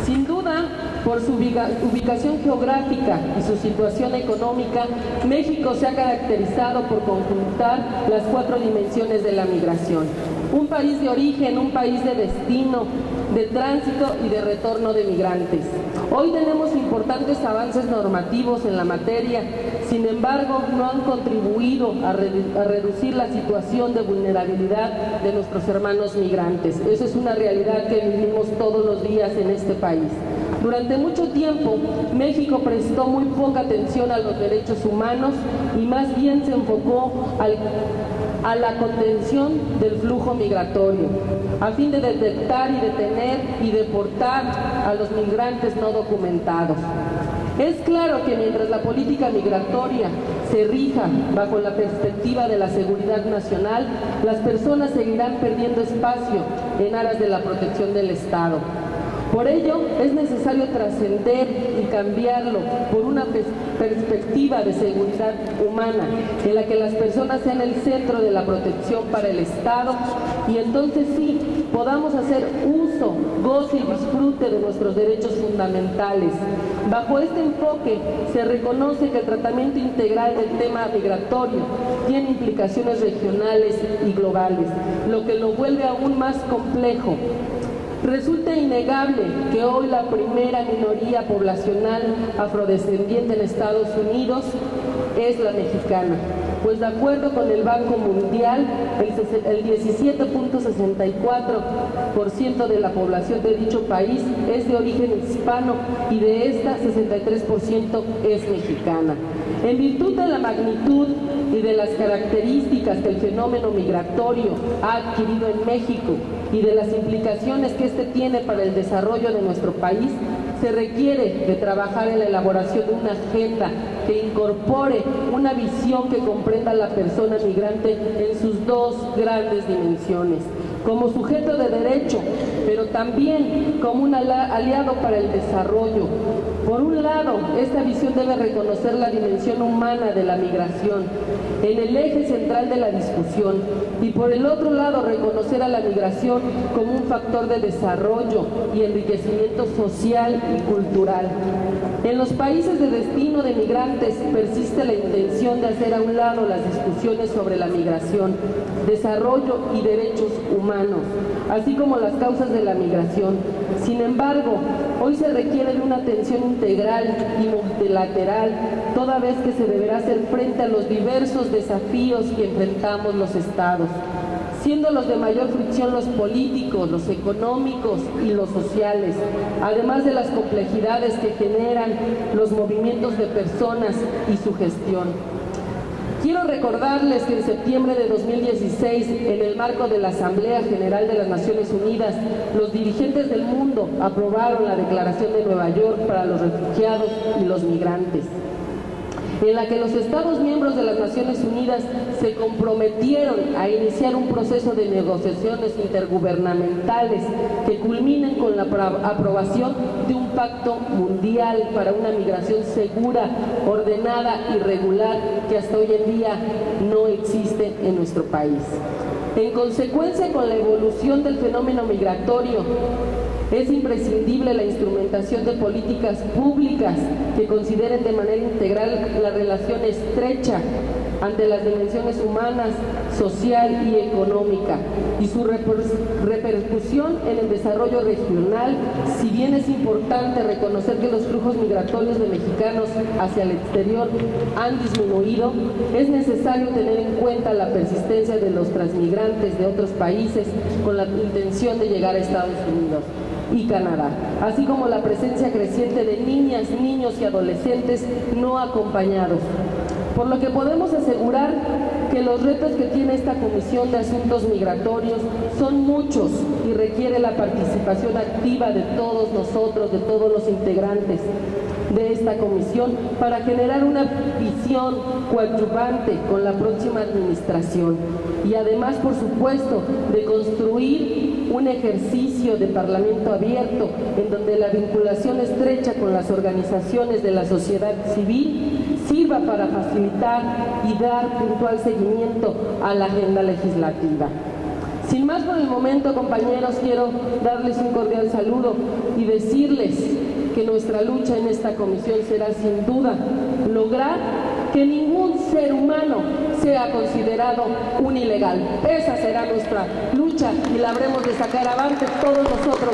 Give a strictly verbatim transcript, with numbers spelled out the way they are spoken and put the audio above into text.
Sin duda, por su ubica ubicación geográfica y su situación económica, México se ha caracterizado por conjuntar las cuatro dimensiones de la migración. Un país de origen, un país de destino, de tránsito y de retorno de migrantes. Hoy tenemos importantes avances normativos en la materia, sin embargo, no han contribuido a, redu a reducir la situación de vulnerabilidad de nuestros hermanos migrantes. Eso es una realidad que vivimos todos los días en este país. Durante mucho tiempo, México prestó muy poca atención a los derechos humanos y más bien se enfocó al a la contención del flujo migratorio, a fin de detectar y detener y deportar a los migrantes no documentados. Es claro que mientras la política migratoria se rija bajo la perspectiva de la seguridad nacional, las personas seguirán perdiendo espacio en aras de la protección del Estado. Por ello, es necesario trascender y cambiarlo por una perspectiva de seguridad humana, en la que las personas sean el centro de la protección para el Estado y entonces sí, podamos hacer uso, goce y disfrute de nuestros derechos fundamentales. Bajo este enfoque, se reconoce que el tratamiento integral del tema migratorio tiene implicaciones regionales y globales, lo que lo vuelve aún más complejo. Resulta innegable que hoy la primera minoría poblacional afrodescendiente en Estados Unidos es la mexicana, pues de acuerdo con el Banco Mundial, el diecisiete punto sesenta y cuatro por ciento de la población de dicho país es de origen hispano y de esta sesenta y tres por ciento es mexicana. En virtud de la magnitud y de las características que el fenómeno migratorio ha adquirido en México y de las implicaciones que este tiene para el desarrollo de nuestro país, se requiere de trabajar en la elaboración de una agenda que incorpore una visión que comprenda a la persona migrante en sus dos grandes dimensiones, como sujeto de derecho, pero también como un aliado para el desarrollo. Por un lado, esta visión debe reconocer la dimensión humana de la migración en el eje central de la discusión y por el otro lado reconocer a la migración como un factor de desarrollo y enriquecimiento social y cultural. En los países de destino de migrantes persiste la intención de hacer a un lado las discusiones sobre la migración, desarrollo y derechos humanos, así como las causas de la migración. Sin embargo, hoy se requiere de una atención integral y multilateral, toda vez que se deberá hacer frente a los diversos desafíos que enfrentamos los estados, siendo los de mayor fricción los políticos, los económicos y los sociales, además de las complejidades que generan los movimientos de personas y su gestión. Quiero recordarles que en septiembre de dos mil dieciséis, en el marco de la Asamblea General de las Naciones Unidas, los dirigentes del mundo aprobaron la Declaración de Nueva York para los refugiados y los migrantes, en la que los Estados miembros de las Naciones Unidas se comprometieron a iniciar un proceso de negociaciones intergubernamentales que culminen con la aprobación de un pacto mundial para una migración segura, ordenada y regular que hasta hoy en día no existe en nuestro país. En consecuencia con la evolución del fenómeno migratorio, es imprescindible la instrumentación de políticas públicas que consideren de manera integral la relación estrecha ante las dimensiones humanas, social y económica y su repercusión en el desarrollo regional. Si bien es importante reconocer que los flujos migratorios de mexicanos hacia el exterior han disminuido, es necesario tener en cuenta la persistencia de los transmigrantes de otros países con la intención de llegar a Estados Unidos y Canadá, así como la presencia creciente de niñas, niños y adolescentes no acompañados. Por lo que podemos asegurar que los retos que tiene esta Comisión de Asuntos Migratorios son muchos y requiere la participación activa de todos nosotros, de todos los integrantes de esta comisión, para generar una visión coadyuvante con la próxima administración y además, por supuesto, de construir un ejercicio de parlamento abierto en donde la vinculación estrecha con las organizaciones de la sociedad civil sirva para facilitar y dar puntual seguimiento a la agenda legislativa. Sin más por el momento, compañeros, quiero darles un cordial saludo y decirles que nuestra lucha en esta comisión será sin duda lograr que ningún ser humano sea considerado un ilegal. Esa será nuestra lucha y la habremos de sacar avante todos nosotros